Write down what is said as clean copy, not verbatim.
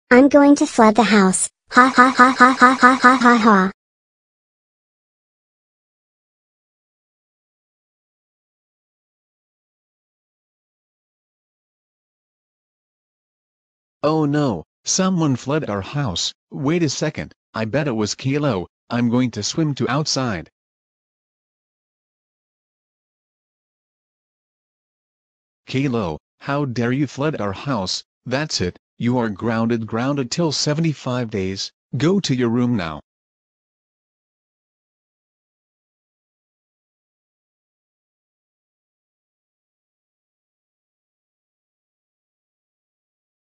I'm going to flood the house. Ha ha ha ha ha ha ha ha ha. Oh no, someone flooded our house. Wait a second, I bet it was Caillou. I'm going to swim to outside. Caillou, how dare you flood our house? That's it, you are grounded till 75 days. Go to your room now.